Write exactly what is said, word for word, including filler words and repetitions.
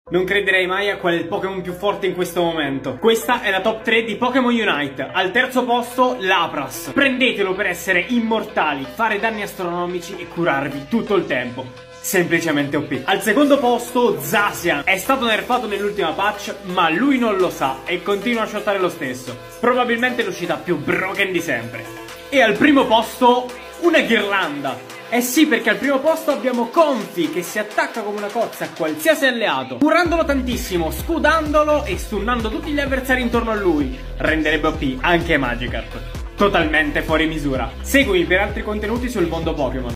Non crederei mai a qual è il Pokémon più forte in questo momento. Questa è la top tre di Pokémon Unite. Al terzo posto, Lapras. Prendetelo per essere immortali, fare danni astronomici e curarvi tutto il tempo. Semplicemente O P. Al secondo posto, Zacian. È stato nerfato nell'ultima patch, ma lui non lo sa e continua a shottare lo stesso. Probabilmente l'uscita più broken di sempre. E al primo posto, una ghirlanda. Eh sì, perché al primo posto abbiamo Comfey che si attacca come una cozza a qualsiasi alleato, curandolo tantissimo, scudandolo e stunnando tutti gli avversari intorno a lui. Renderebbe O P anche Magikarp. Totalmente fuori misura. Seguimi per altri contenuti sul mondo Pokémon.